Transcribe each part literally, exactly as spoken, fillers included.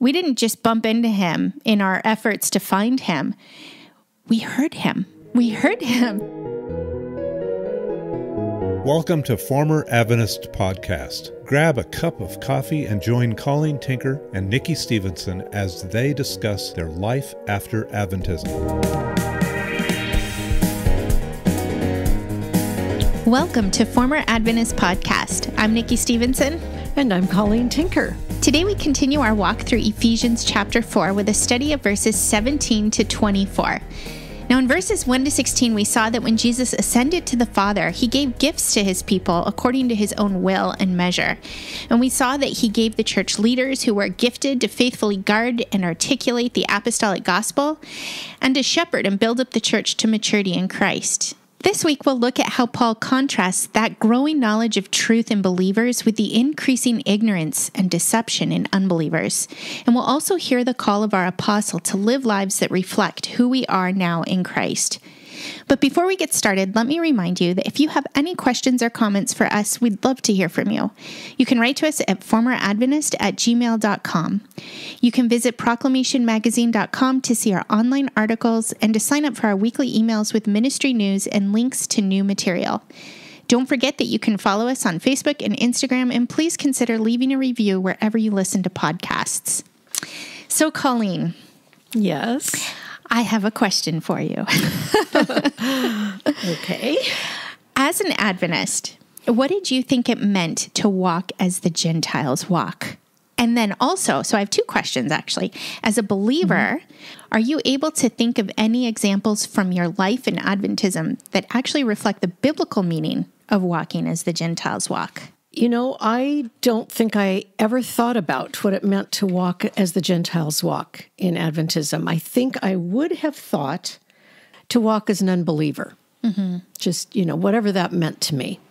We didn't just bump into him in our efforts to find him. We heard him. We heard him. Welcome to Former Adventist Podcast. Grab a cup of coffee and join Colleen Tinker and Nikki Stevenson as they discuss their life after Adventism. Welcome to Former Adventist Podcast. I'm Nikki Stevenson. And I'm Colleen Tinker. Today we continue our walk through Ephesians chapter four with a study of verses seventeen to twenty-four. Now in verses one to sixteen, we saw that when Jesus ascended to the Father, he gave gifts to his people according to his own will and measure. And we saw that he gave the church leaders who were gifted to faithfully guard and articulate the apostolic gospel and to shepherd and build up the church to maturity in Christ. This week, we'll look at how Paul contrasts that growing knowledge of truth in believers with the increasing ignorance and deception in unbelievers. And we'll also hear the call of our apostle to live lives that reflect who we are now in Christ. But before we get started, let me remind you that if you have any questions or comments for us, we'd love to hear from you. You can write to us at former adventist at gmail dot com. You can visit proclamation magazine dot com to see our online articles and to sign up for our weekly emails with ministry news and links to new material. Don't forget that you can follow us on Facebook and Instagram, and please consider leaving a review wherever you listen to podcasts. So, Colleen. Yes? I have a question for you. Okay. As an Adventist, what did you think it meant to walk as the Gentiles walk? And then also, so I have two questions actually. As a believer, mm-hmm. are you able to think of any examples from your life in Adventism that actually reflect the biblical meaning of walking as the Gentiles walk? You know, I don't think I ever thought about what it meant to walk as the Gentiles walk in Adventism. I think I would have thought to walk as an unbeliever. Mm-hmm. Just, you know, whatever that meant to me.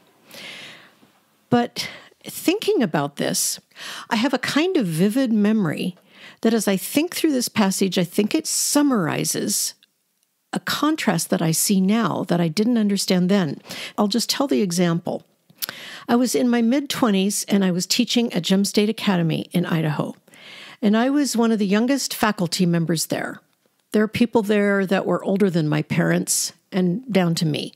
But thinking about this, I have a kind of vivid memory that as I think through this passage, I think it summarizes a contrast that I see now that I didn't understand then. I'll just tell the example. I was in my mid-twenties, and I was teaching at Gem State Academy in Idaho. And I was one of the youngest faculty members there. There are people there that were older than my parents and down to me.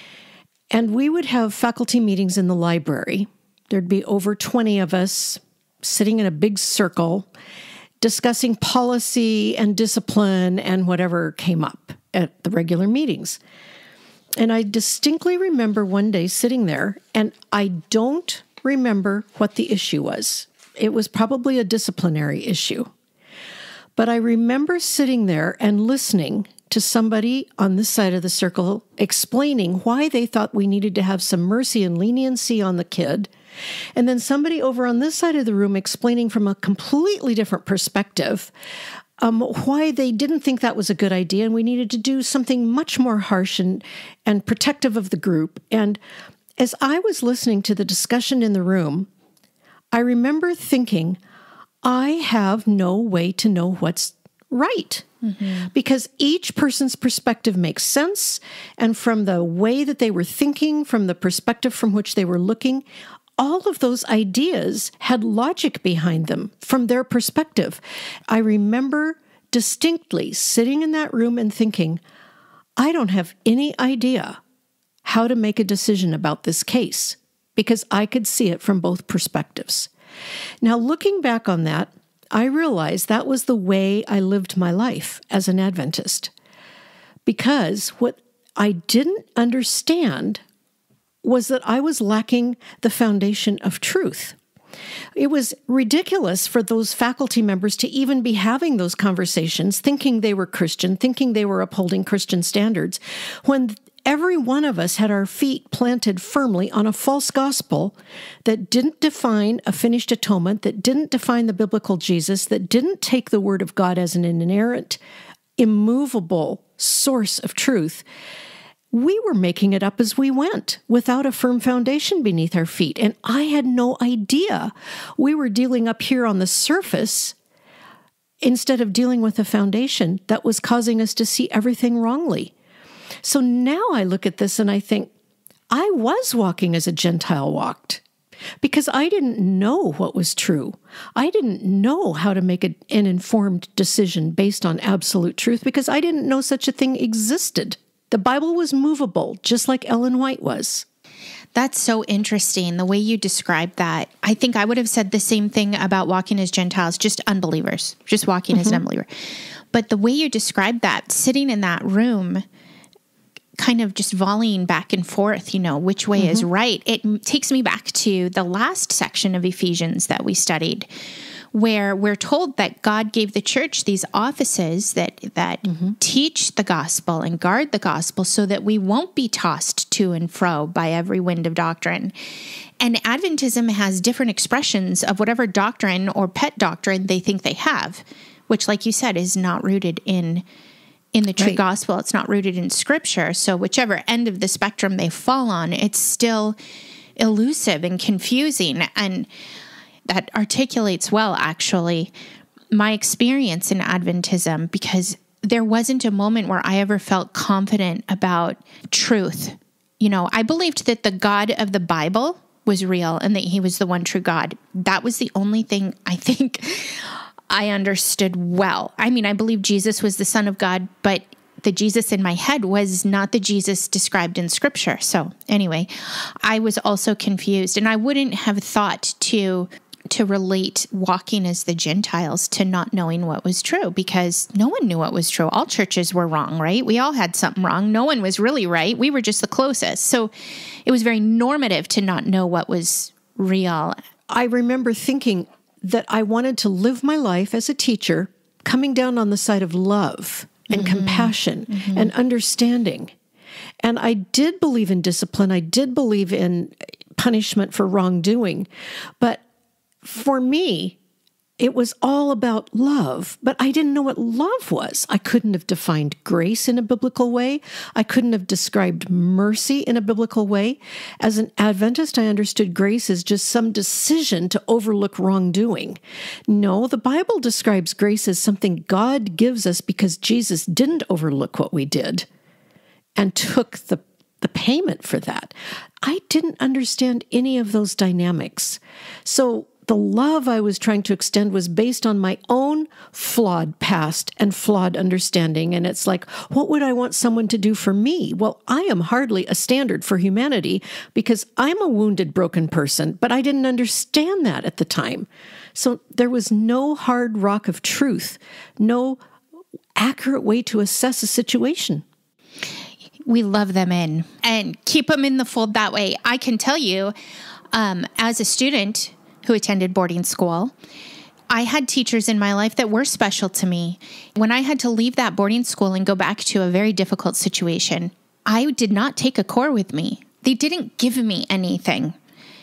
And we would have faculty meetings in the library. There'd be over twenty of us sitting in a big circle, discussing policy and discipline and whatever came up at the regular meetings. And I distinctly remember one day sitting there, and I don't remember what the issue was. It was probably a disciplinary issue. But I remember sitting there and listening to somebody on this side of the circle explaining why they thought we needed to have some mercy and leniency on the kid, and then somebody over on this side of the room explaining from a completely different perspective Um, why they didn't think that was a good idea, and we needed to do something much more harsh and, and protective of the group. And as I was listening to the discussion in the room, I remember thinking, I have no way to know what's right. Mm-hmm. Because each person's perspective makes sense, and from the way that they were thinking, from the perspective from which they were looking, all of those ideas had logic behind them from their perspective. I remember distinctly sitting in that room and thinking, I don't have any idea how to make a decision about this case because I could see it from both perspectives. Now, looking back on that, I realized that was the way I lived my life as an Adventist, because what I didn't understand was that I was lacking the foundation of truth. It was ridiculous for those faculty members to even be having those conversations, thinking they were Christian, thinking they were upholding Christian standards, when every one of us had our feet planted firmly on a false gospel that didn't define a finished atonement, that didn't define the biblical Jesus, that didn't take the Word of God as an inerrant, immovable source of truth. We were making it up as we went without a firm foundation beneath our feet. And I had no idea we were dealing up here on the surface instead of dealing with a foundation that was causing us to see everything wrongly. So now I look at this and I think, I was walking as a Gentile walked. because I didn't know what was true. I didn't know how to make a, an informed decision based on absolute truth because I didn't know such a thing existed. The Bible was movable, just like Ellen White was. That's so interesting, the way you described that. I think I would have said the same thing about walking as Gentiles, just unbelievers, just walking mm-hmm. as an unbeliever. But the way you described that, sitting in that room, kind of just volleying back and forth, you know, which way mm-hmm. is right, it m- takes me back to the last section of Ephesians that we studied, where we're told that God gave the church these offices that that mm-hmm. teach the gospel and guard the gospel so that we won't be tossed to and fro by every wind of doctrine. And Adventism has different expressions of whatever doctrine or pet doctrine they think they have, which, like you said, is not rooted in in the true right. gospel. It's not rooted in Scripture. So whichever end of the spectrum they fall on, it's still elusive and confusing. And that articulates well, actually, my experience in Adventism, because there wasn't a moment where I ever felt confident about truth. You know, I believed that the God of the Bible was real and that he was the one true God. That was the only thing I think I understood well. I mean, I believe Jesus was the Son of God, but the Jesus in my head was not the Jesus described in Scripture. So anyway, I was also confused, and I wouldn't have thought to to relate walking as the Gentiles to not knowing what was true, because no one knew what was true. All churches were wrong, right? We all had something wrong. No one was really right. We were just the closest. So it was very normative to not know what was real. I remember thinking that I wanted to live my life as a teacher, coming down on the side of love and mm-hmm. compassion mm-hmm. and understanding. And I did believe in discipline. I did believe in punishment for wrongdoing. But for me, it was all about love, but I didn't know what love was. I couldn't have defined grace in a biblical way. I couldn't have described mercy in a biblical way. As an Adventist, I understood grace as just some decision to overlook wrongdoing. No, the Bible describes grace as something God gives us because Jesus didn't overlook what we did and took the, the payment for that. I didn't understand any of those dynamics. So the love I was trying to extend was based on my own flawed past and flawed understanding. And it's like, what would I want someone to do for me? Well, I am hardly a standard for humanity because I'm a wounded, broken person, but I didn't understand that at the time. So there was no hard rock of truth, no accurate way to assess a situation. We love them in and keep them in the fold that way. I can tell you, um, as a student who attended boarding school, I had teachers in my life that were special to me. When I had to leave that boarding school and go back to a very difficult situation, I did not take a core with me. They didn't give me anything.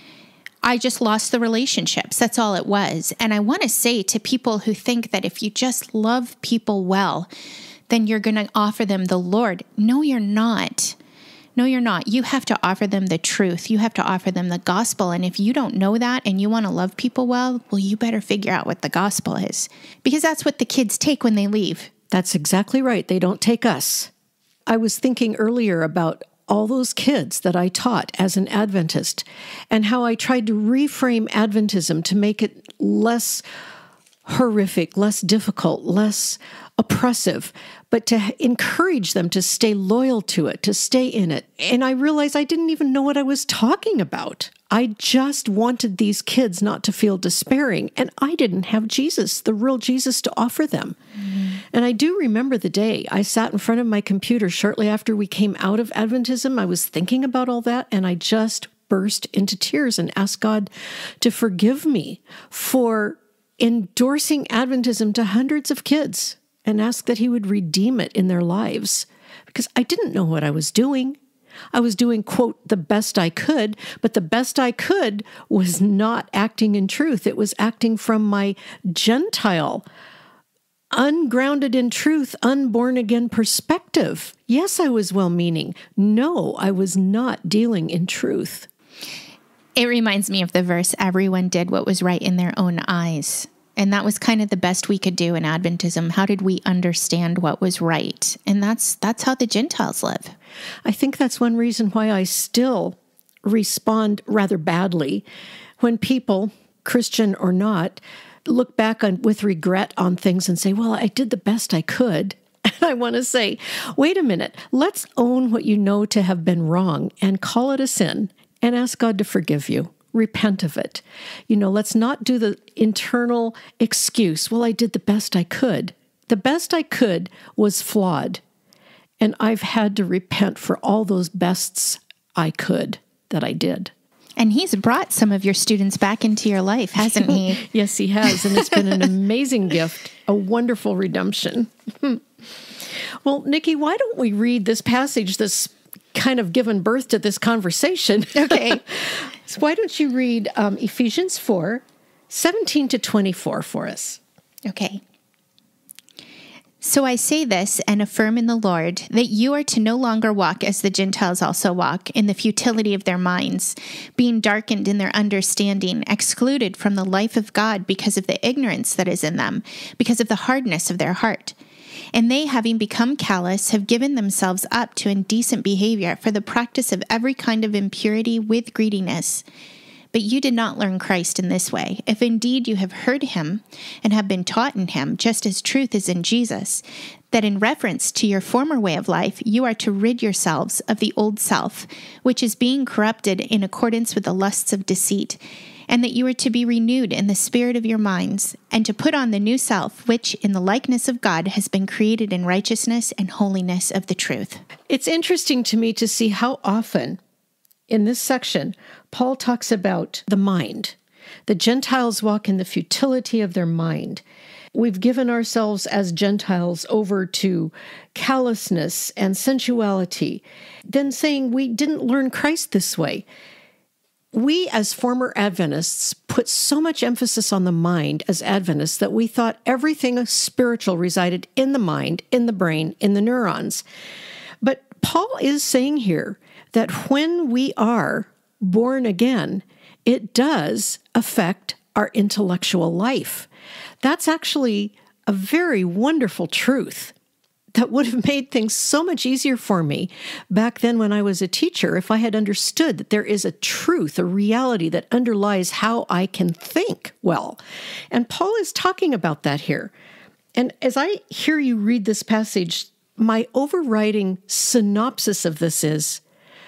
I just lost the relationships. That's all it was. And I want to say to people who think that if you just love people well, then you're going to offer them the Lord. No, you're not. No, you're not. You have to offer them the truth. You have to offer them the gospel. And if you don't know that and you want to love people well, well, you better figure out what the gospel is, because that's what the kids take when they leave. That's exactly right. They don't take us. I was thinking earlier about all those kids that I taught as an Adventist and how I tried to reframe Adventism to make it less horrific, less difficult, less oppressive, but to encourage them to stay loyal to it, to stay in it. And I realized I didn't even know what I was talking about. I just wanted these kids not to feel despairing, and I didn't have Jesus, the real Jesus, to offer them. Mm-hmm. And I do remember the day I sat in front of my computer shortly after we came out of Adventism. I was thinking about all that, and I just burst into tears and asked God to forgive me for endorsing Adventism to hundreds of kids, and ask that he would redeem it in their lives, because I didn't know what I was doing. I was doing, quote, the best I could, but the best I could was not acting in truth. It was acting from my Gentile, ungrounded in truth, unborn again perspective. Yes, I was well-meaning. No, I was not dealing in truth. It reminds me of the verse, everyone did what was right in their own eyes. And that was kind of the best we could do in Adventism. How did we understand what was right? And that's that's how the Gentiles live. I think that's one reason why I still respond rather badly when people, Christian or not, look back on with regret on things and say, well, I did the best I could. And I want to say, wait a minute, let's own what you know to have been wrong and call it a sin and ask God to forgive you. Repent of it. You know, let's not do the internal excuse, well, I did the best I could. The best I could was flawed. And I've had to repent for all those bests I could that I did. And he's brought some of your students back into your life, hasn't he? Yes, he has. And it's been an amazing gift, a wonderful redemption. Well, Nikki, why don't we read this passage that's kind of given birth to this conversation? Okay. So why don't you read um, Ephesians four, seventeen to twenty-four for us? Okay. So I say this and affirm in the Lord that you are to no longer walk as the Gentiles also walk, in the futility of their minds, being darkened in their understanding, excluded from the life of God because of the ignorance that is in them, because of the hardness of their heart. And they, having become callous, have given themselves up to indecent behavior for the practice of every kind of impurity with greediness. But you did not learn Christ in this way, if indeed you have heard him and have been taught in him, just as truth is in Jesus, that in reference to your former way of life, you are to rid yourselves of the old self, which is being corrupted in accordance with the lusts of deceit, and that you are to be renewed in the spirit of your minds, and to put on the new self, which in the likeness of God has been created in righteousness and holiness of the truth. It's interesting to me to see how often in this section, Paul talks about the mind. The Gentiles walk in the futility of their mind. We've given ourselves as Gentiles over to callousness and sensuality, then saying we didn't learn Christ this way. We, as former Adventists, put so much emphasis on the mind as Adventists that we thought everything spiritual resided in the mind, in the brain, in the neurons. But Paul is saying here that when we are born again, it does affect our intellectual life. That's actually a very wonderful truth that would have made things so much easier for me back then when I was a teacher, if I had understood that there is a truth, a reality that underlies how I can think well. And Paul is talking about that here. And as I hear you read this passage, my overriding synopsis of this is,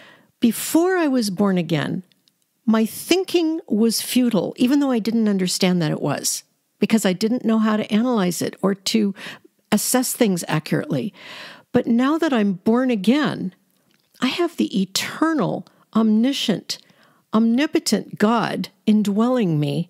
before I was born again, my thinking was futile, even though I didn't understand that it was, because I didn't know how to analyze it or to assess things accurately. But now that I'm born again, I have the eternal, omniscient, omnipotent God indwelling me,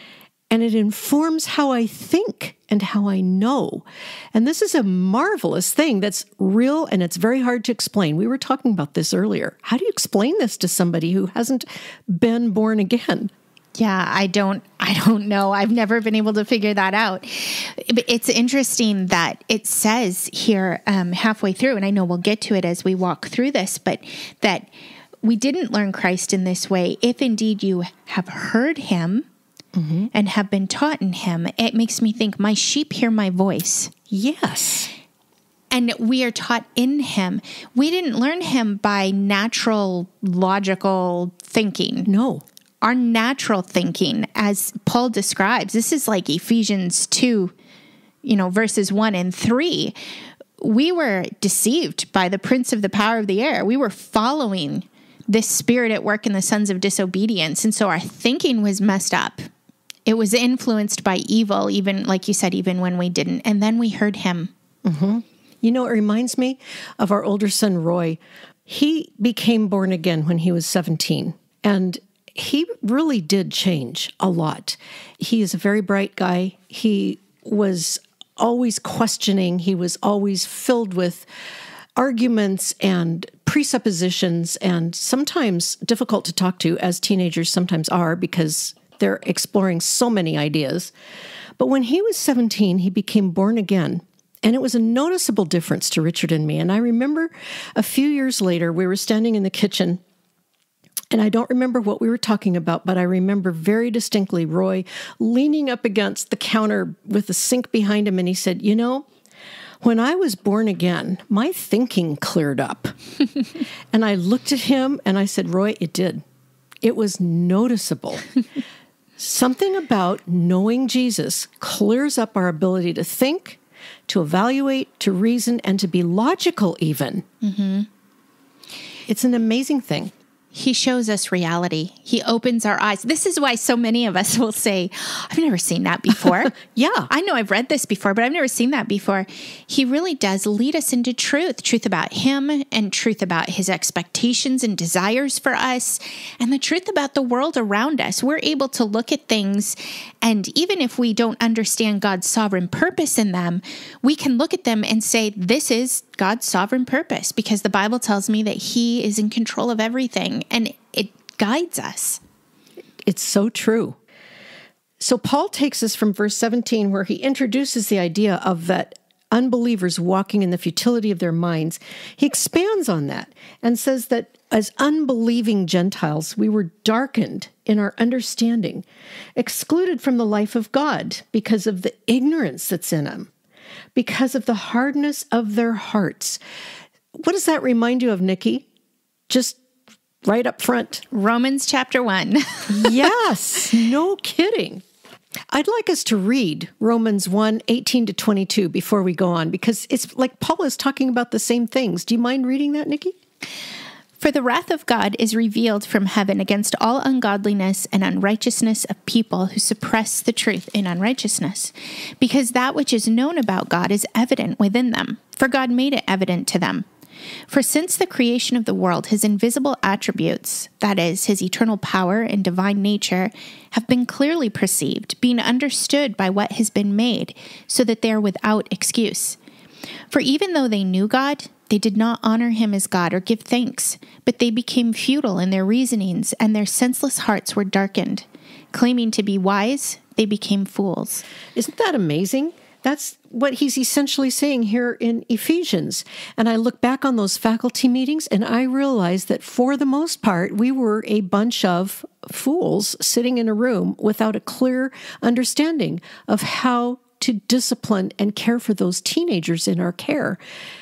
and it informs how I think and how I know. And this is a marvelous thing that's real, and it's very hard to explain. We were talking about this earlier. How do you explain this to somebody who hasn't been born again? Yeah, I don't, I don't know. I've never been able to figure that out. It's interesting that it says here um, halfway through, and I know we'll get to it as we walk through this, but that we didn't learn Christ in this way. If indeed you have heard him, mm-hmm. and have been taught in him, it makes me think, my sheep hear my voice. Yes. And we are taught in him. We didn't learn him by natural, logical thinking. No. Our natural thinking, as Paul describes, this is like Ephesians two, you know, verses one and three. We were deceived by the prince of the power of the air. We were following this spirit at work in the sons of disobedience. And so our thinking was messed up. It was influenced by evil, even, like you said, even when we didn't. And then we heard him. Mm-hmm. You know, it reminds me of our older son, Roy. He became born again when he was seventeen. And he really did change a lot. He is a very bright guy. He was always questioning. He was always filled with arguments and presuppositions, and sometimes difficult to talk to, as teenagers sometimes are, because they're exploring so many ideas. But when he was seventeen, he became born again. And it was a noticeable difference to Richard and me. And I remember a few years later, we were standing in the kitchen, and I don't remember what we were talking about, but I remember very distinctly Roy leaning up against the counter with the sink behind him, and he said, you know, when I was born again, my thinking cleared up. And I looked at him and I said, Roy, it did. It was noticeable. Something about knowing Jesus clears up our ability to think, to evaluate, to reason, and to be logical even. Mm-hmm. It's an amazing thing. He shows us reality. He opens our eyes. This is why so many of us will say, I've never seen that before. Yeah. I know I've read this before, but I've never seen that before. He really does lead us into truth, truth about him and truth about his expectations and desires for us and the truth about the world around us. We're able to look at things, and even if we don't understand God's sovereign purpose in them, we can look at them and say, this is God's sovereign purpose, because the Bible tells me that he is in control of everything, and it guides us. It's so true. So Paul takes us from verse seventeen, where he introduces the idea of that unbelievers walking in the futility of their minds. He expands on that and says that as unbelieving Gentiles, we were darkened in our understanding, excluded from the life of God because of the ignorance that's in them, because of the hardness of their hearts. What does that remind you of, Nikki? Just right up front. Romans chapter one. Yes, no kidding. I'd like us to read Romans one, eighteen to twenty-two before we go on, because it's like Paul is talking about the same things. Do you mind reading that, Nikki? For the wrath of God is revealed from heaven against all ungodliness and unrighteousness of people who suppress the truth in unrighteousness, because that which is known about God is evident within them, for God made it evident to them. For since the creation of the world, his invisible attributes, that is, his eternal power and divine nature, have been clearly perceived, being understood by what has been made, so that they are without excuse. For even though they knew God, they did not honor him as God or give thanks, but they became futile in their reasonings, and their senseless hearts were darkened. Claiming to be wise, they became fools. Isn't that amazing? That's what he's essentially saying here in Ephesians. And I look back on those faculty meetings and I realize that for the most part, we were a bunch of fools sitting in a room without a clear understanding of how to discipline and care for those teenagers in our care.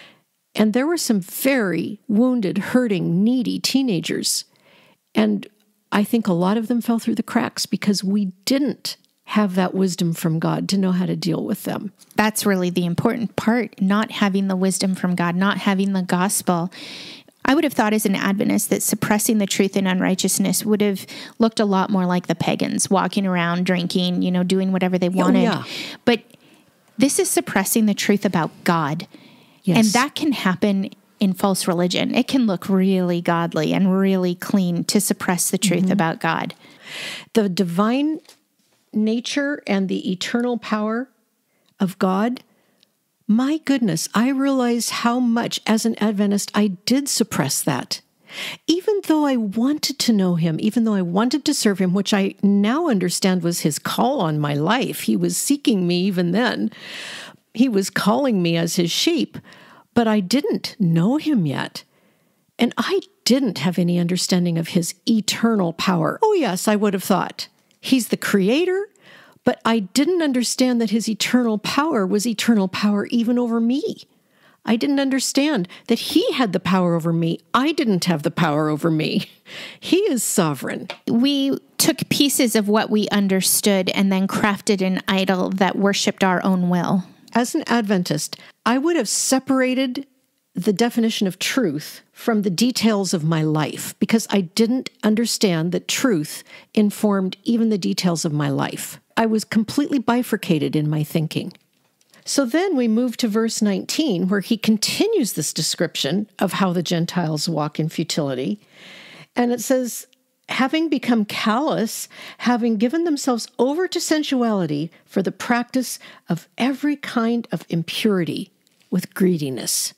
And there were some very wounded, hurting, needy teenagers. And I think a lot of them fell through the cracks because we didn't have that wisdom from God to know how to deal with them. That's really the important part, not having the wisdom from God, not having the gospel. I would have thought as an Adventist that suppressing the truth in unrighteousness would have looked a lot more like the pagans, walking around, drinking, you know, doing whatever they wanted. Oh, yeah. But this is suppressing the truth about God. Yes. And that can happen in false religion. It can look really godly and really clean to suppress the truth mm-hmm. about God. The divine nature and the eternal power of God, my goodness, I realized how much as an Adventist I did suppress that. Even though I wanted to know him, even though I wanted to serve him, which I now understand was his call on my life. He was seeking me even then. He was calling me as his sheep, but I didn't know him yet. And I didn't have any understanding of his eternal power. Oh yes, I would have thought he's the creator, but I didn't understand that his eternal power was eternal power even over me. I didn't understand that he had the power over me. I didn't have the power over me. He is sovereign. We took pieces of what we understood and then crafted an idol that worshiped our own will. As an Adventist, I would have separated the definition of truth from the details of my life because I didn't understand that truth informed even the details of my life. I was completely bifurcated in my thinking. So then we move to verse nineteen, where he continues this description of how the Gentiles walk in futility. And it says, having become callous, having given themselves over to sensuality for the practice of every kind of impurity with greediness.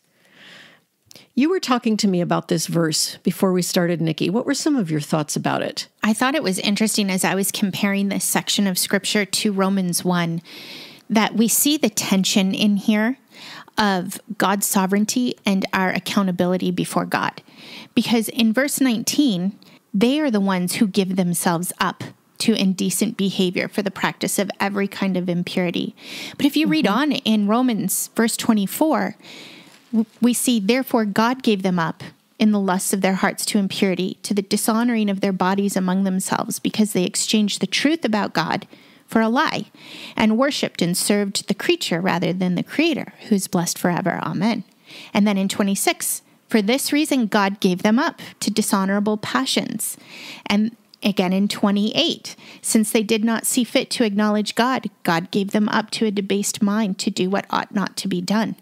You were talking to me about this verse before we started, Nikki. What were some of your thoughts about it? I thought it was interesting as I was comparing this section of Scripture to Romans one, that we see the tension in here of God's sovereignty and our accountability before God. Because in verse nineteen, they are the ones who give themselves up to indecent behavior for the practice of every kind of impurity. But if you mm-hmm. read on in Romans verse twenty-four, we see, therefore God gave them up in the lusts of their hearts to impurity, to the dishonoring of their bodies among themselves, because they exchanged the truth about God for a lie, and worshipped and served the creature rather than the Creator, who is blessed forever. Amen. And then in twenty-six, for this reason God gave them up to dishonorable passions. And again in twenty-eight, since they did not see fit to acknowledge God, God gave them up to a debased mind to do what ought not to be done.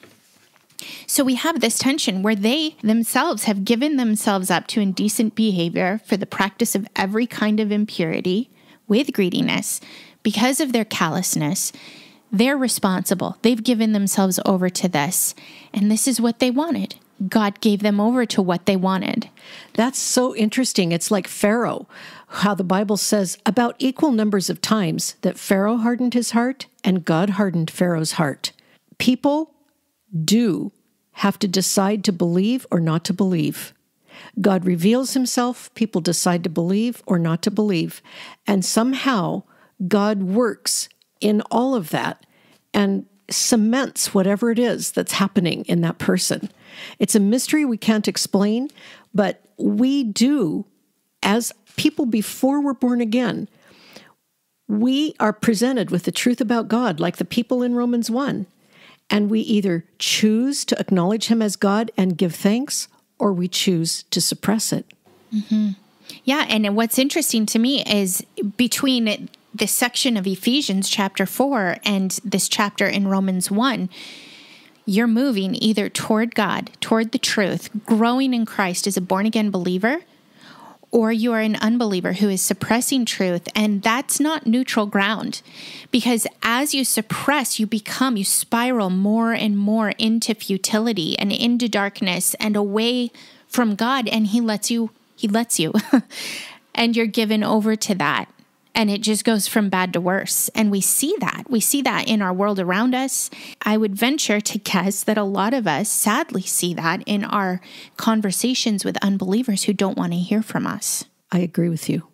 So we have this tension where they themselves have given themselves up to indecent behavior for the practice of every kind of impurity with greediness. Because of their callousness, they're responsible. They've given themselves over to this, and this is what they wanted. God gave them over to what they wanted. That's so interesting. It's like Pharaoh, how the Bible says about equal numbers of times that Pharaoh hardened his heart and God hardened Pharaoh's heart. People do have to decide to believe or not to believe. God reveals himself, people decide to believe or not to believe, and somehow God works in all of that and cements whatever it is that's happening in that person. It's a mystery we can't explain, but we do, as people before we're born again, we are presented with the truth about God, like the people in Romans one, and we either choose to acknowledge him as God and give thanks, or we choose to suppress it. Mm-hmm. Yeah, and what's interesting to me is between this section of Ephesians chapter four and this chapter in Romans one, you're moving either toward God, toward the truth, growing in Christ as a born-again believer, or you are an unbeliever who is suppressing truth, and that's not neutral ground. Because as you suppress, you become, you spiral more and more into futility and into darkness and away from God, and he lets you, he lets you, and you're given over to that. And it just goes from bad to worse. And we see that. We see that in our world around us. I would venture to guess that a lot of us sadly see that in our conversations with unbelievers who don't want to hear from us. I agree with you.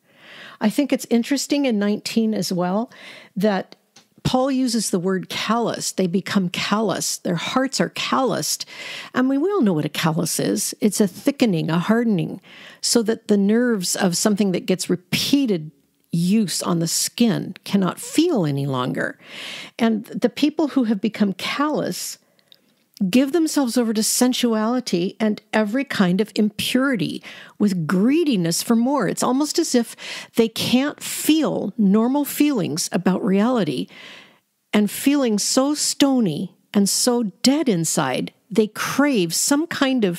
I think it's interesting in nineteen as well that Paul uses the word callous. They become callous. Their hearts are calloused. I mean, we all know what a callus is. It's a thickening, a hardening, so that the nerves of something that gets repeated use on the skin cannot feel any longer. And the people who have become callous give themselves over to sensuality and every kind of impurity with greediness for more. It's almost as if they can't feel normal feelings about reality, and feeling so stony and so dead inside, they crave some kind of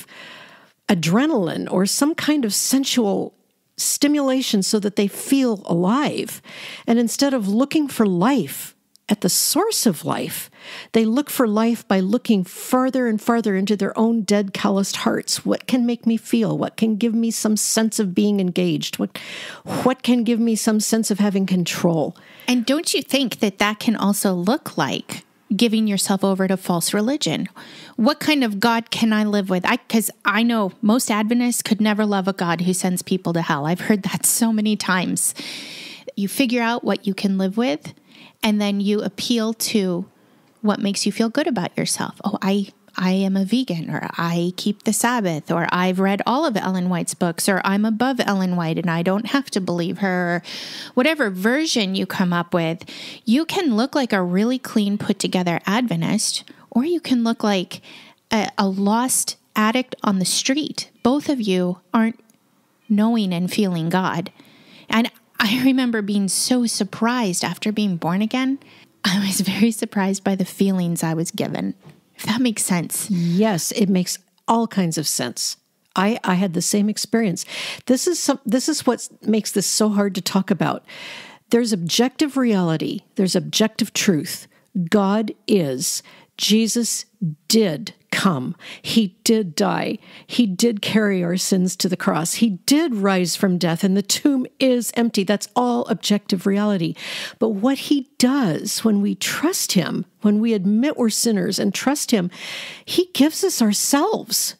adrenaline or some kind of sensual stimulation so that they feel alive. And instead of looking for life at the source of life, they look for life by looking farther and farther into their own dead, calloused hearts. What can make me feel? What can give me some sense of being engaged? What, what can give me some sense of having control? And don't you think that that can also look like giving yourself over to false religion? What kind of God can I live with? I, because I know most Adventists could never love a God who sends people to hell. I've heard that so many times. You figure out what you can live with, and then you appeal to what makes you feel good about yourself. Oh, I I am a vegan, or I keep the Sabbath, or I've read all of Ellen White's books, or I'm above Ellen White and I don't have to believe her, or whatever version you come up with. You can look like a really clean, put together Adventist, or you can look like a, a lost addict on the street. Both of you aren't knowing and feeling God. And I remember being so surprised after being born again. I was very surprised by the feelings I was given. If that makes sense. Yes, it makes all kinds of sense. I, I had the same experience. This is some, this is what makes this so hard to talk about. There's objective reality. There's objective truth. God is. Jesus did come. He did die. He did carry our sins to the cross. He did rise from death, and the tomb is empty. That's all objective reality. But what he does when we trust him, when we admit we're sinners and trust him, he gives us ourselves.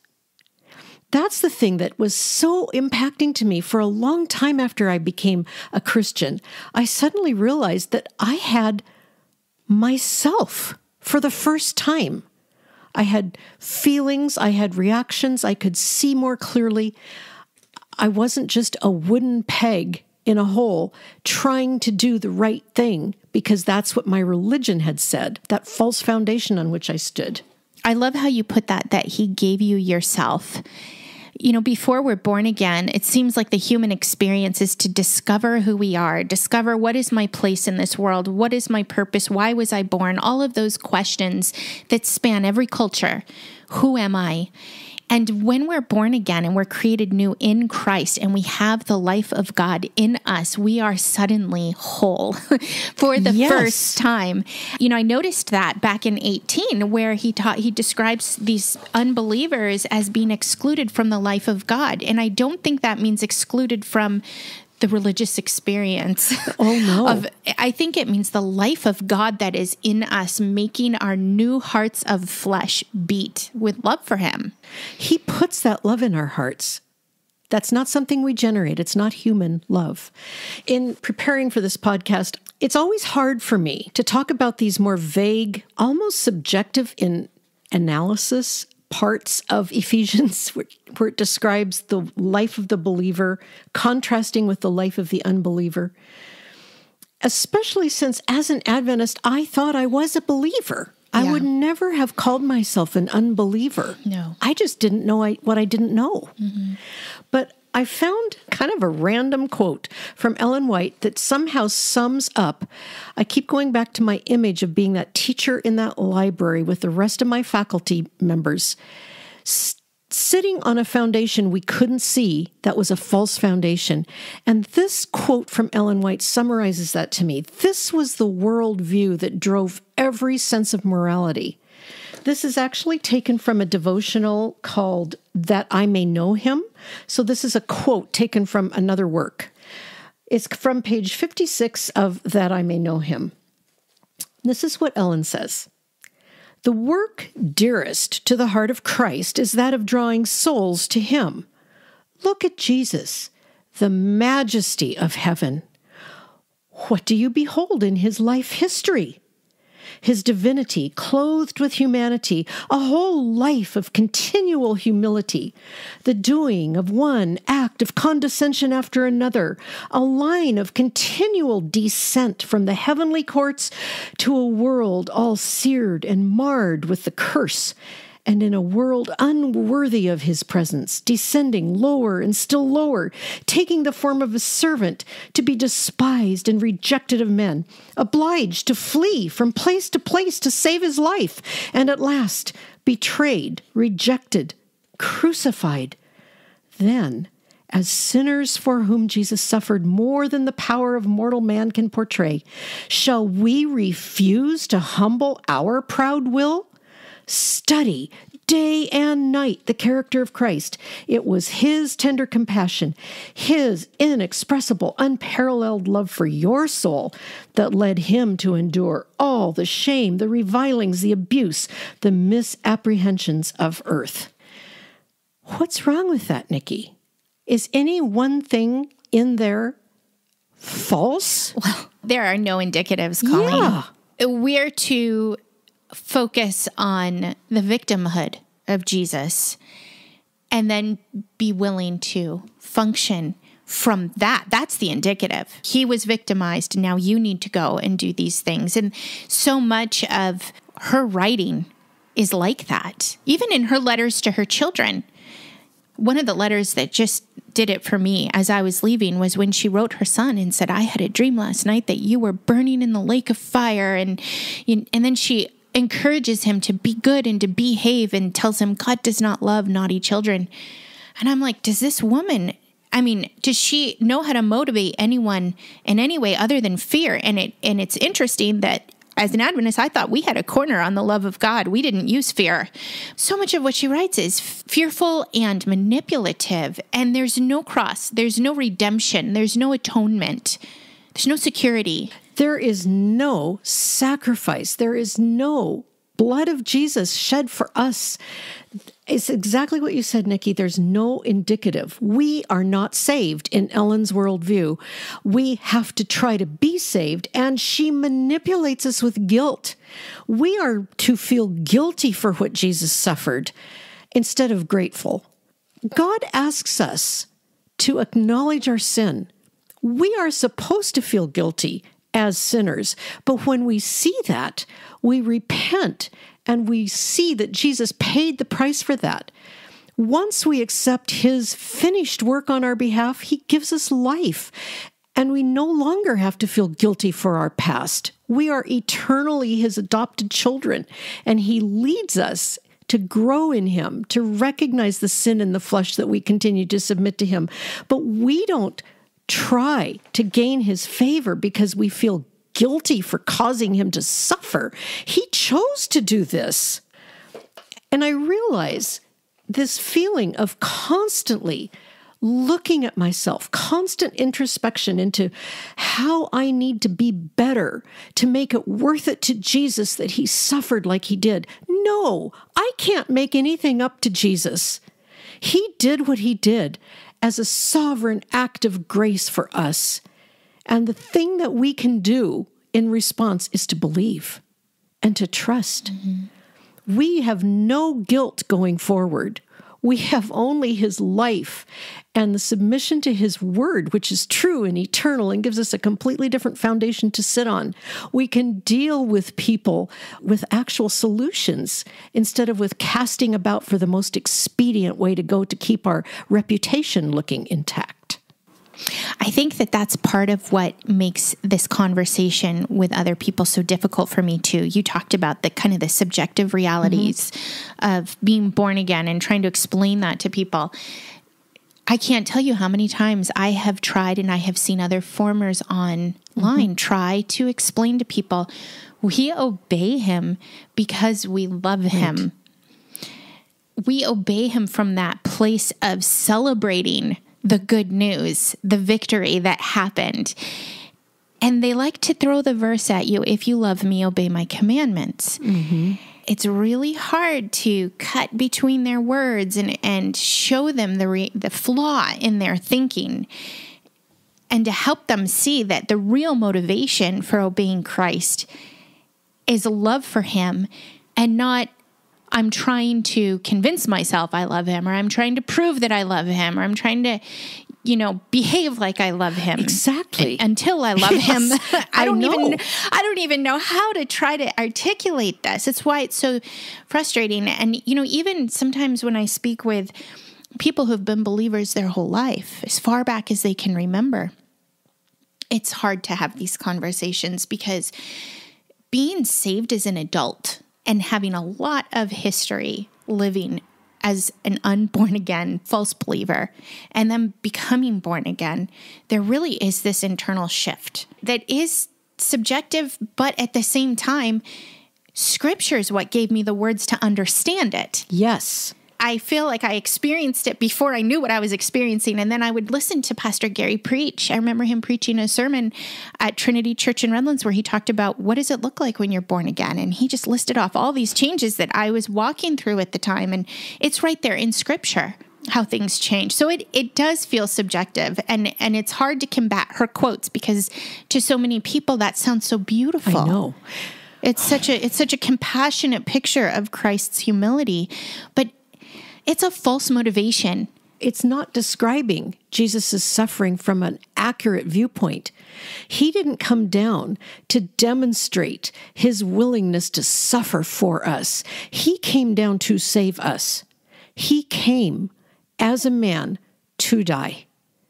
That's the thing that was so impacting to me for a long time after I became a Christian. I suddenly realized that I had myself for the first time. I had feelings. I had reactions. I could see more clearly. I wasn't just a wooden peg in a hole trying to do the right thing because that's what my religion had said, that false foundation on which I stood. I love how you put that, that he gave you yourself. You know, before we're born again, it seems like the human experience is to discover who we are, discover what is my place in this world, what is my purpose, why was I born, all of those questions that span every culture. Who am I? And when we're born again and we're created new in Christ and we have the life of God in us, we are suddenly whole for the yes. first time. You know, I noticed that back in eighteen where he taught, he describes these unbelievers as being excluded from the life of God. And I don't think that means excluded from the religious experience. Oh, no. Of, I think it means the life of God that is in us, making our new hearts of flesh beat with love for him. He puts that love in our hearts. That's not something we generate. It's not human love. In preparing for this podcast, it's always hard for me to talk about these more vague, almost subjective in analysis parts of Ephesians where it describes the life of the believer, contrasting with the life of the unbeliever. Especially since as an Adventist, I thought I was a believer. I Yeah. would never have called myself an unbeliever. No. I just didn't know I, what I didn't know. Mm-hmm. But I found kind of a random quote from Ellen White that somehow sums up. I keep going back to my image of being that teacher in that library with the rest of my faculty members, s- sitting on a foundation we couldn't see that was a false foundation. And this quote from Ellen White summarizes that to me. This was the worldview that drove every sense of morality. This is actually taken from a devotional called That I May Know Him. So this is a quote taken from another work. It's from page fifty-six of That I May Know Him. This is what Ellen says. The work dearest to the heart of Christ is that of drawing souls to him. Look at Jesus, the majesty of heaven. What do you behold in his life history? His divinity clothed with humanity, a whole life of continual humility, the doing of one act of condescension after another, a line of continual descent from the heavenly courts to a world all seared and marred with the curse, and in a world unworthy of his presence, descending lower and still lower, taking the form of a servant to be despised and rejected of men, obliged to flee from place to place to save his life, and at last betrayed, rejected, crucified. Then, as sinners for whom Jesus suffered more than the power of mortal man can portray, shall we refuse to humble our proud will? Study day and night the character of Christ. It was his tender compassion, his inexpressible, unparalleled love for your soul that led him to endure all the shame, the revilings, the abuse, the misapprehensions of earth. What's wrong with that, Nikki? Is any one thing in there false? Well, there are no indicatives, Colleen. Yeah. We're to focus on the victimhood of Jesus and then be willing to function from that. That's the indicative. He was victimized. Now you need to go and do these things. And so much of her writing is like that, even in her letters to her children. One of the letters that just did it for me as I was leaving was when she wrote her son and said, I had a dream last night that you were burning in the lake of fire. And, and then she encourages him to be good and to behave and tells him God does not love naughty children. And I'm like, does this woman, I mean, does she know how to motivate anyone in any way other than fear? And it and it's interesting that as an Adventist, I thought we had a corner on the love of God. We didn't use fear. So much of what she writes is fearful and manipulative. And there's no cross. There's no redemption. There's no atonement. There's no security. There is no sacrifice. There is no blood of Jesus shed for us. It's exactly what you said, Nikki. There's no indicative. We are not saved in Ellen's worldview. We have to try to be saved, and she manipulates us with guilt. We are to feel guilty for what Jesus suffered instead of grateful. God asks us to acknowledge our sin. We are supposed to feel guilty as sinners, but when we see that, we repent and we see that Jesus paid the price for that. Once we accept his finished work on our behalf, he gives us life, and we no longer have to feel guilty for our past. We are eternally his adopted children, and he leads us to grow in him, to recognize the sin in the flesh that we continue to submit to him. But we don't try to gain his favor because we feel guilty for causing him to suffer. He chose to do this. And I realize this feeling of constantly looking at myself, constant introspection into how I need to be better to make it worth it to Jesus that he suffered like he did. No, I can't make anything up to Jesus. He did what he did as a sovereign act of grace for us. And the thing that we can do in response is to believe and to trust. Mm-hmm. We have no guilt going forward. We have only his life and the submission to his word, which is true and eternal and gives us a completely different foundation to sit on. We can deal with people with actual solutions instead of with casting about for the most expedient way to go to keep our reputation looking intact. I think that that's part of what makes this conversation with other people so difficult for me too. You talked about the kind of the subjective realities mm-hmm. of being born again and trying to explain that to people. I can't tell you how many times I have tried, and I have seen other formers online mm-hmm. try to explain to people, we obey him because we love right. him. We obey him from that place of celebrating the good news, the victory that happened. And they like to throw the verse at you, if you love me, obey my commandments. Mm-hmm. It's really hard to cut between their words and, and show them the re- the flaw in their thinking, and to help them see that the real motivation for obeying Christ is love for him, and not I'm trying to convince myself I love him, or I'm trying to prove that I love him, or I'm trying to, you know, behave like I love him. Exactly. Until I love yes, him. I don't I even I don't even know how to try to articulate this. It's why it's so frustrating. And, you know, even sometimes when I speak with people who've been believers their whole life, as far back as they can remember, it's hard to have these conversations, because being saved as an adult and having a lot of history living as an unborn again false believer and then becoming born again, there really is this internal shift that is subjective, but at the same time, Scripture is what gave me the words to understand it. Yes. I feel like I experienced it before I knew what I was experiencing. And then I would listen to Pastor Gary preach. I remember him preaching a sermon at Trinity Church in Redlands where he talked about what does it look like when you're born again? And he just listed off all these changes that I was walking through at the time. And it's right there in Scripture how things change. So it, it does feel subjective, and, and it's hard to combat her quotes, because to so many people that sounds so beautiful. I know. It's such a it's such a compassionate picture of Christ's humility, but it's a false motivation. It's not describing Jesus' suffering from an accurate viewpoint. He didn't come down to demonstrate his willingness to suffer for us. He came down to save us. He came as a man to die.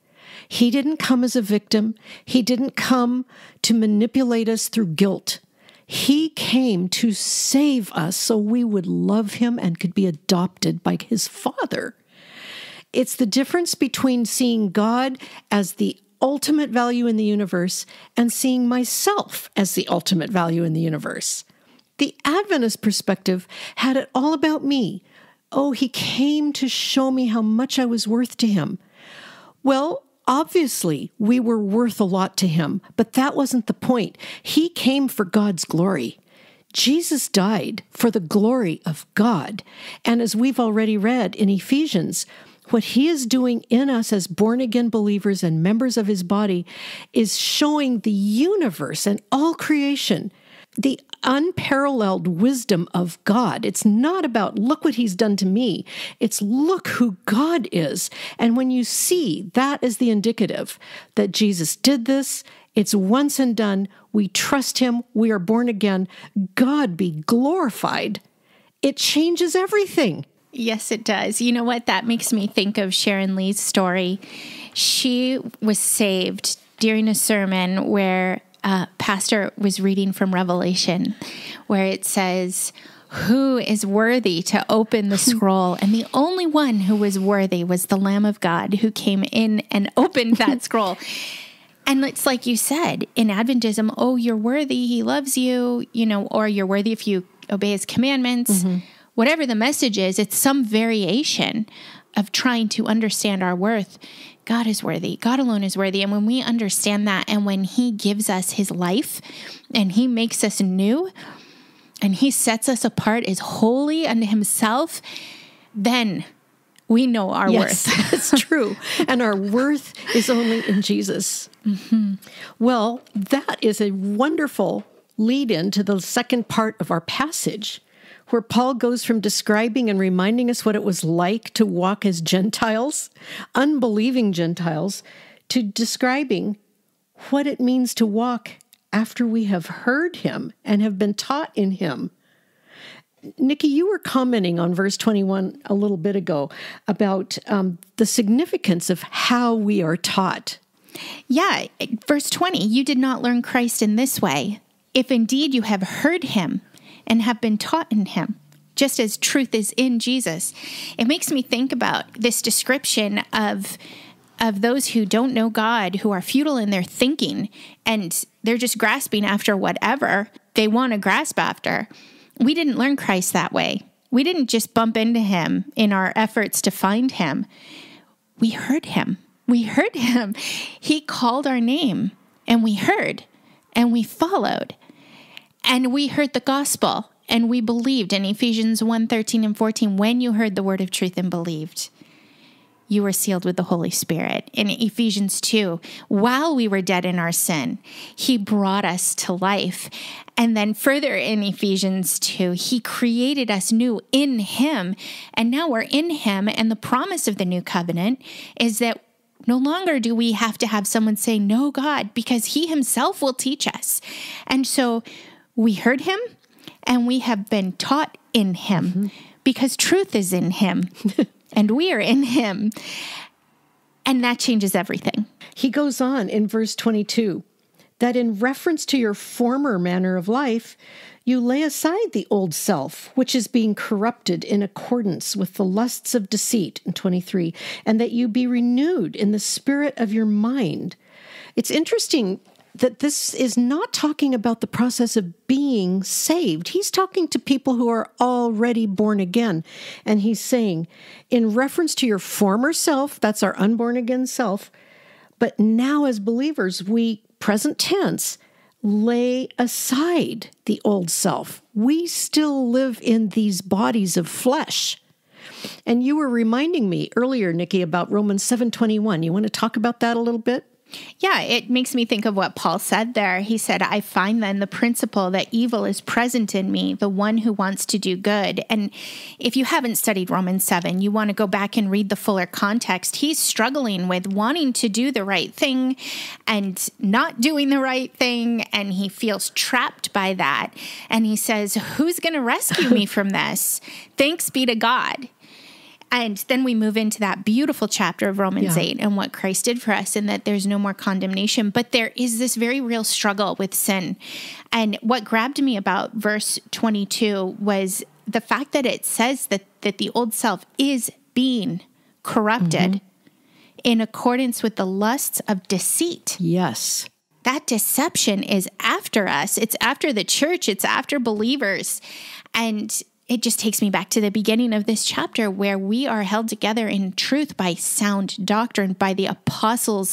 He didn't come as a victim. He didn't come to manipulate us through guilt. He came to save us so we would love him and could be adopted by his Father. It's the difference between seeing God as the ultimate value in the universe and seeing myself as the ultimate value in the universe. The Adventist perspective had it all about me. Oh, he came to show me how much I was worth to him. Well, obviously, we were worth a lot to him, but that wasn't the point. He came for God's glory. Jesus died for the glory of God. And as we've already read in Ephesians, what he is doing in us as born-again believers and members of his body is showing the universe and all creation the unparalleled wisdom of God. It's not about, look what he's done to me. It's look who God is. And when you see that as the indicative that Jesus did this, it's once and done. We trust him. We are born again. God be glorified. It changes everything. Yes, it does. You know what? That makes me think of Sharon Lee's story. She was saved during a sermon where Uh, pastor was reading from Revelation, where it says, who is worthy to open the scroll? And the only one who was worthy was the Lamb of God who came in and opened that scroll. And it's like you said, in Adventism, oh, you're worthy, he loves you, you know, or you're worthy if you obey his commandments. Mm-hmm. Whatever the message is, it's some variation of trying to understand our worth. God is worthy. God alone is worthy. And when we understand that, and when he gives us his life and he makes us new and he sets us apart as holy unto himself, then we know our yes, worth. It's true. And our worth is only in Jesus. Mm-hmm. Well, that is a wonderful lead in to the second part of our passage, where Paul goes from describing and reminding us what it was like to walk as Gentiles, unbelieving Gentiles, to describing what it means to walk after we have heard him and have been taught in him. Nikki, you were commenting on verse twenty-one a little bit ago about um, the significance of how we are taught. Yeah, verse twenty, you did not learn Christ in this way, if indeed you have heard him and have been taught in him, just as truth is in Jesus. It makes me think about this description of, of those who don't know God, who are futile in their thinking, and they're just grasping after whatever they want to grasp after. We didn't learn Christ that way. We didn't just bump into him in our efforts to find him. We heard him. We heard him. He called our name, and we heard, and we followed. And we heard the gospel, and we believed. In Ephesians one, thirteen and fourteen, when you heard the word of truth and believed, you were sealed with the Holy Spirit. In Ephesians two, while we were dead in our sin, he brought us to life. And then further in Ephesians two, he created us new in him. And now we're in him. And the promise of the new covenant is that no longer do we have to have someone say, no, God, because he himself will teach us. And so we heard him, and we have been taught in him, mm-hmm. because truth is in him, and we are in him. And that changes everything. He goes on in verse twenty-two, that in reference to your former manner of life, you lay aside the old self, which is being corrupted in accordance with the lusts of deceit, in twenty-three, and that you be renewed in the spirit of your mind. It's interesting that this is not talking about the process of being saved. He's talking to people who are already born again. And he's saying, in reference to your former self, that's our unborn again self, but now as believers, we, present tense, lay aside the old self. We still live in these bodies of flesh. And you were reminding me earlier, Nikki, about Romans seven twenty-one. You want to talk about that a little bit? Yeah, it makes me think of what Paul said there. He said, I find then the principle that evil is present in me, the one who wants to do good. And if you haven't studied Romans seven, you want to go back and read the fuller context. He's struggling with wanting to do the right thing and not doing the right thing, and he feels trapped by that. And he says, who's going to rescue me from this? Thanks be to God. And then we move into that beautiful chapter of Romans yeah. eight and what Christ did for us, and that there's no more condemnation. But there is this very real struggle with sin. And what grabbed me about verse twenty-two was the fact that it says that, that the old self is being corrupted mm-hmm. in accordance with the lusts of deceit. Yes. That deception is after us. It's after the church. It's after believers. And it just takes me back to the beginning of this chapter, where we are held together in truth by sound doctrine, by the apostles'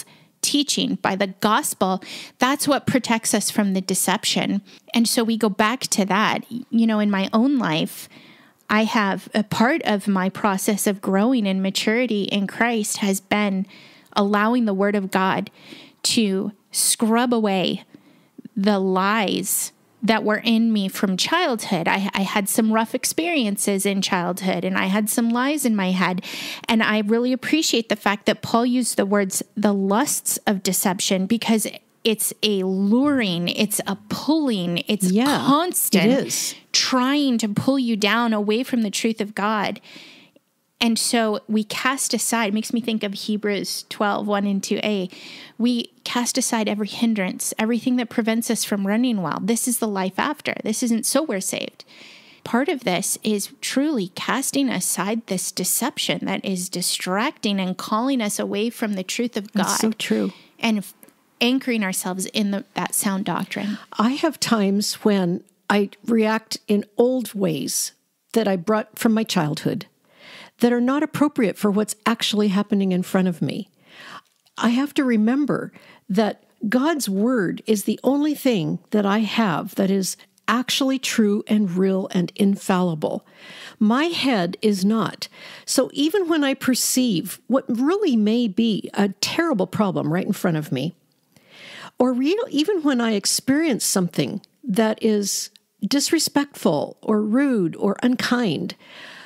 teaching, by the gospel, that's what protects us from the deception. And so we go back to that. You know, in my own life, I have a part of my process of growing in maturity in Christ has been allowing the Word of God to scrub away the lies that were in me from childhood. I, I had some rough experiences in childhood, and I had some lies in my head. And I really appreciate the fact that Paul used the words, the lusts of deception, because it's a luring, it's a pulling, it's yeah, constant it is. Trying to pull you down away from the truth of God. And so we cast aside, makes me think of Hebrews twelve, one and two a. We cast aside every hindrance, everything that prevents us from running well. This is the life after. This isn't so we're saved. Part of this is truly casting aside this deception that is distracting and calling us away from the truth of God. That's so true. And f- anchoring ourselves in the, that sound doctrine. I have times when I react in old ways that I brought from my childhood that are not appropriate for what's actually happening in front of me. I have to remember that God's word is the only thing that I have that is actually true and real and infallible. My head is not. So even when I perceive what really may be a terrible problem right in front of me, or real, even when I experience something that is disrespectful or rude or unkind,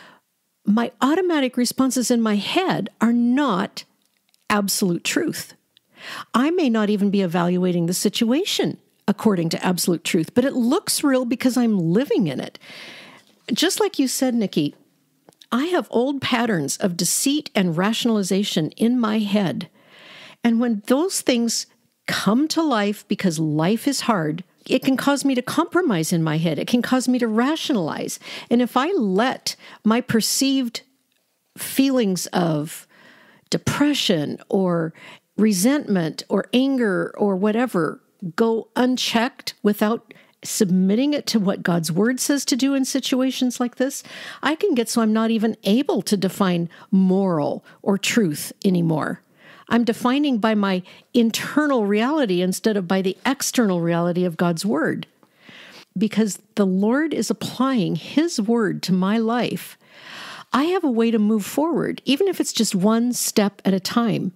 my automatic responses in my head are not absolute truth. I may not even be evaluating the situation according to absolute truth, but it looks real because I'm living in it. Just like you said, Nikki, I have old patterns of deceit and rationalization in my head. And when those things come to life because life is hard, it can cause me to compromise in my head. It can cause me to rationalize. And if I let my perceived feelings of depression or resentment or anger or whatever go unchecked without submitting it to what God's word says to do in situations like this, I can get so I'm not even able to define moral or truth anymore. I'm defining by my internal reality instead of by the external reality of God's word. Because the Lord is applying his word to my life, I have a way to move forward, even if it's just one step at a time.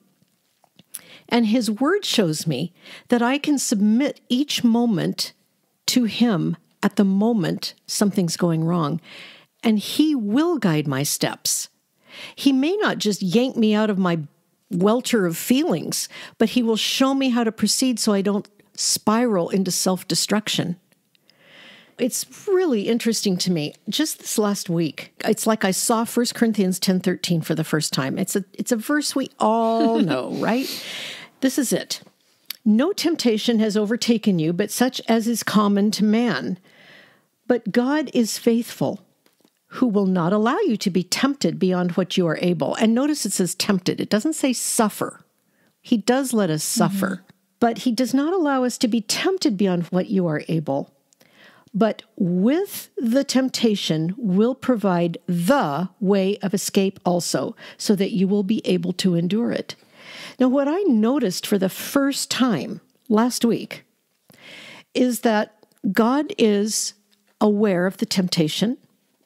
And his word shows me that I can submit each moment to him at the moment something's going wrong, and he will guide my steps. He may not just yank me out of my welter of feelings, but he will show me how to proceed so I don't spiral into self-destruction. It's really interesting to me. Just this last week, it's like I saw First Corinthians ten thirteen for the first time. It's a, it's a verse we all know, right? This is it. No temptation has overtaken you, but such as is common to man. But God is faithful, who will not allow you to be tempted beyond what you are able. And notice it says tempted. It doesn't say suffer. He does let us suffer, mm-hmm. but he does not allow us to be tempted beyond what you are able. But with the temptation will provide the way of escape also, so that you will be able to endure it. Now, what I noticed for the first time last week is that God is aware of the temptation.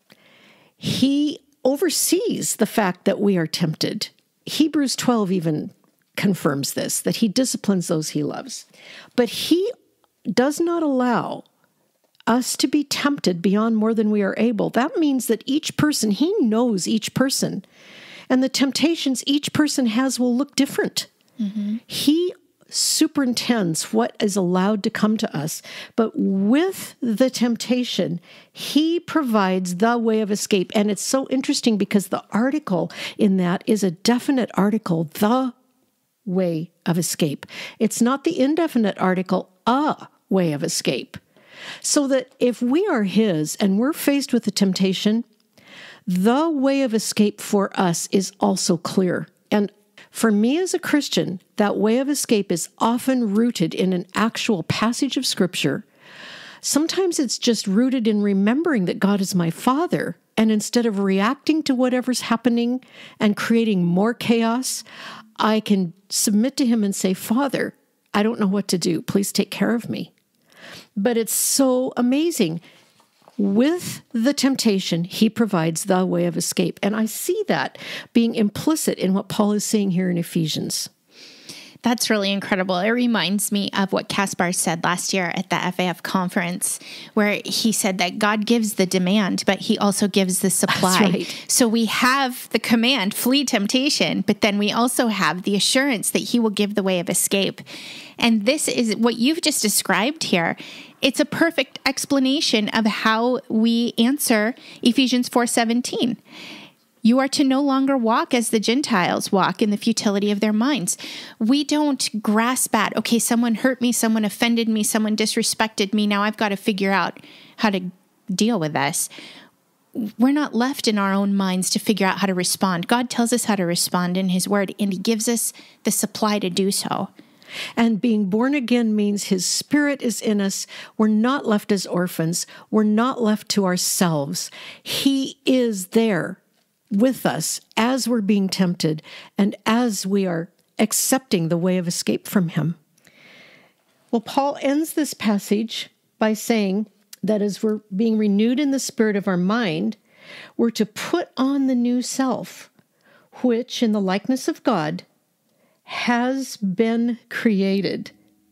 He oversees the fact that we are tempted. Hebrews twelve even confirms this, that he disciplines those he loves. But he does not allow us to be tempted beyond more than we are able. That means that each person, he knows each person. And the temptations each person has will look different. Mm-hmm. He superintends what is allowed to come to us. But with the temptation, he provides the way of escape. And it's so interesting because the article in that is a definite article, the way of escape. It's not the indefinite article, a way of escape. So that if we are his and we're faced with the temptation, the way of escape for us is also clear. And for me as a Christian, that way of escape is often rooted in an actual passage of Scripture Sometimes it's just rooted in remembering that God is my Father. And instead of reacting to whatever's happening and creating more chaos, I can submit to him and say, Father, I don't know what to do. Please take care of me. But it's so amazing. With the temptation, he provides the way of escape. And I see that being implicit in what Paul is saying here in Ephesians. That's really incredible. It reminds me of what Kaspar said last year at the F A F conference, where he said that God gives the demand, but he also gives the supply. That's right. So we have the command, flee temptation, but then we also have the assurance that he will give the way of escape. And this is what you've just described here. It's a perfect explanation of how we answer Ephesians four seventeen. You are to no longer walk as the Gentiles walk in the futility of their minds. We don't grasp at, okay, someone hurt me, someone offended me, someone disrespected me. Now I've got to figure out how to deal with this. We're not left in our own minds to figure out how to respond. God tells us how to respond in his word, and he gives us the supply to do so. And being born again means his spirit is in us. We're not left as orphans. We're not left to ourselves. He is there with us as we're being tempted and as we are accepting the way of escape from him. Well, Paul ends this passage by saying that as we're being renewed in the spirit of our mind, we're to put on the new self, which in the likeness of God has been created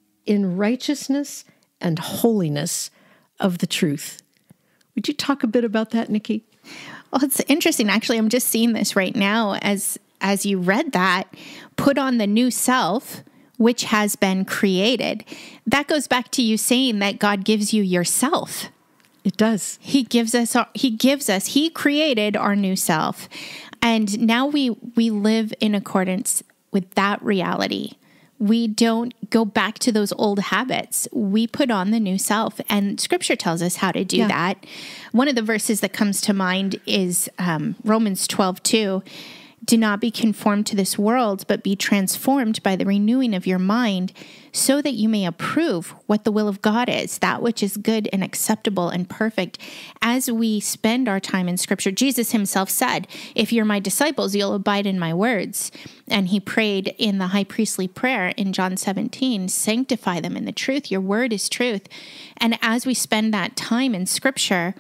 in righteousness and holiness of the truth. Would you talk a bit about that, Nikki? Well, it's interesting. Actually, I'm just seeing this right now as as you read that. Put on the new self, which has been created. That goes back to you saying that God gives you yourself. It does. He gives us. Our, he gives us. He created our new self, and now we we live in accordance with that reality. We don't go back to those old habits. We put on the new self, and Scripture tells us how to do yeah. that. One of the verses that comes to mind is um, Romans twelve two. Do not be conformed to this world, but be transformed by the renewing of your mind, so that you may approve what the will of God is, that which is good and acceptable and perfect. As we spend our time in Scripture, Jesus himself said, if you're my disciples, you'll abide in my words. And he prayed in the high priestly prayer in John seventeen, sanctify them in the truth. Your word is truth. And as we spend that time in Scripture,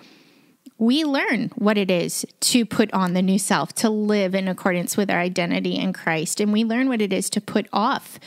we learn what it is to put on the new self, to live in accordance with our identity in Christ. And we learn what it is to put off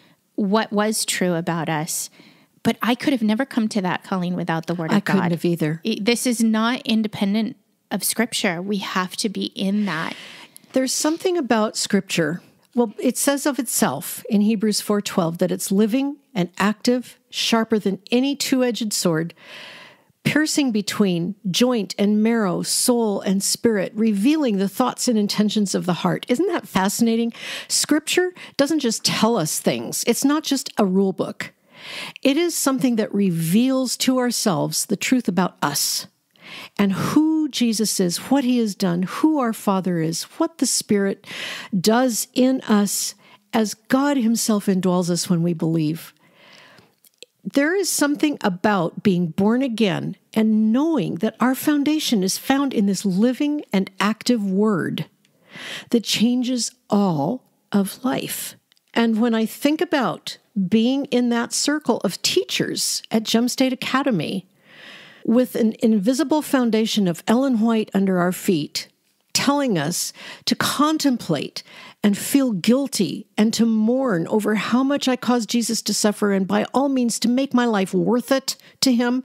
what was true about us. But I could have never come to that, Colleen, without the Word of God. I couldn't have either. This is not independent of Scripture. We have to be in that. There's something about Scripture. Well, it says of itself in Hebrews four twelve that it's living and active, sharper than any two-edged sword, piercing between joint and marrow, soul and spirit, revealing the thoughts and intentions of the heart. Isn't that fascinating? Scripture doesn't just tell us things. It's not just a rule book. It is something that reveals to ourselves the truth about us and who Jesus is, what he has done, who our Father is, what the Spirit does in us as God himself indwells us when we believe. There is something about being born again and knowing that our foundation is found in this living and active word that changes all of life. And when I think about being in that circle of teachers at Gem State Academy with an invisible foundation of Ellen White under our feet, telling us to contemplate and feel guilty and to mourn over how much I caused Jesus to suffer and by all means to make my life worth it to him,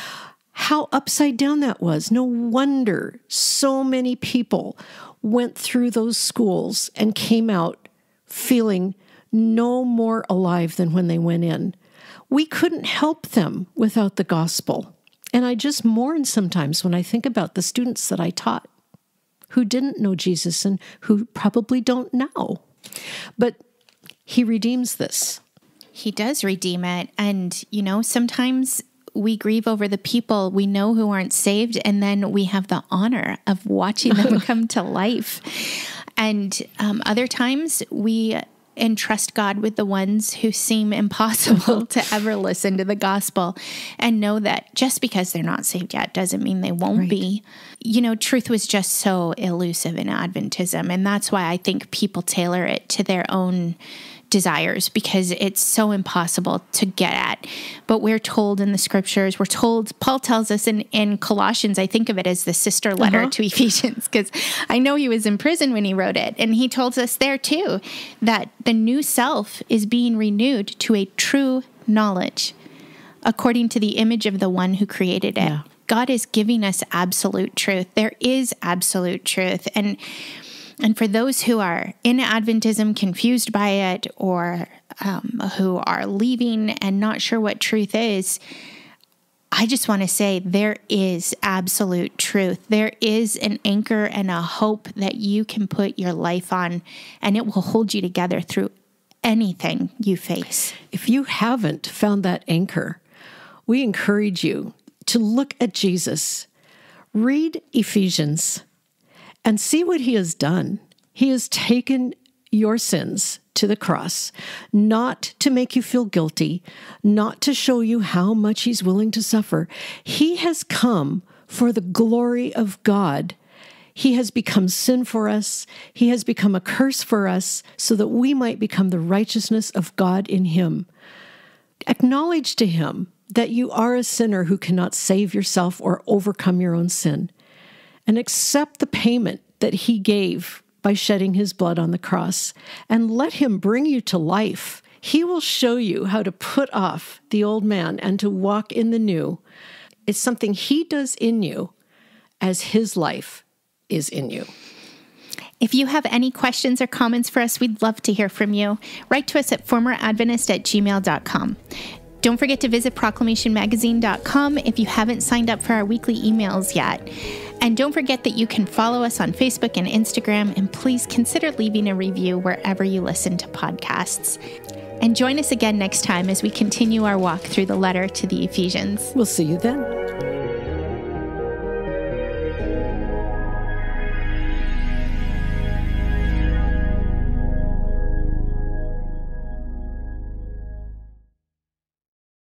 how upside down that was. No wonder so many people went through those schools and came out feeling no more alive than when they went in. We couldn't help them without the gospel. And I just mourn sometimes when I think about the students that I taught who didn't know Jesus and who probably don't now. But he redeems this. He does redeem it. And, you know, sometimes we grieve over the people we know who aren't saved, and then we have the honor of watching them come to life. And um, other times we entrust God with the ones who seem impossible to ever listen to the gospel, and know that just because they're not saved yet doesn't mean they won't Right. be. You know, truth was just so elusive in Adventism, and that's why I think people tailor it to their own desires, because it's so impossible to get at. But we're told in the scriptures, we're told, Paul tells us in, in Colossians, I think of it as the sister letter Uh-huh. to Ephesians, because I know he was in prison when he wrote it. And he told us there too, that the new self is being renewed to a true knowledge, according to the image of the one who created it. Yeah. God is giving us absolute truth. There is absolute truth. And And for those who are in Adventism, confused by it, or um, who are leaving and not sure what truth is, I just want to say there is absolute truth. There is an anchor and a hope that you can put your life on, and it will hold you together through anything you face. If you haven't found that anchor, we encourage you to look at Jesus, read Ephesians, and see what he has done. He has taken your sins to the cross, not to make you feel guilty, not to show you how much he's willing to suffer. He has come for the glory of God. He has become sin for us. He has become a curse for us so that we might become the righteousness of God in him. Acknowledge to him that you are a sinner who cannot save yourself or overcome your own sin, and accept the payment that he gave by shedding his blood on the cross, and let him bring you to life. He will show you how to put off the old man and to walk in the new. It's something he does in you as his life is in you. If you have any questions or comments for us, we'd love to hear from you. Write to us at former adventist at gmail dot com. Don't forget to visit proclamation magazine dot com if you haven't signed up for our weekly emails yet. And don't forget that you can follow us on Facebook and Instagram, and please consider leaving a review wherever you listen to podcasts. And join us again next time as we continue our walk through the letter to the Ephesians. We'll see you then.